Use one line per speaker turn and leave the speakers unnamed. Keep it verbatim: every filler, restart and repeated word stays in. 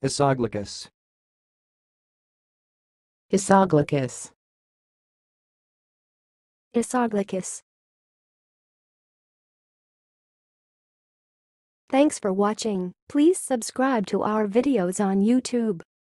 Isoglucose.
Isoglucose.
Isoglucose. Thanks for watching. Please subscribe to our videos on YouTube.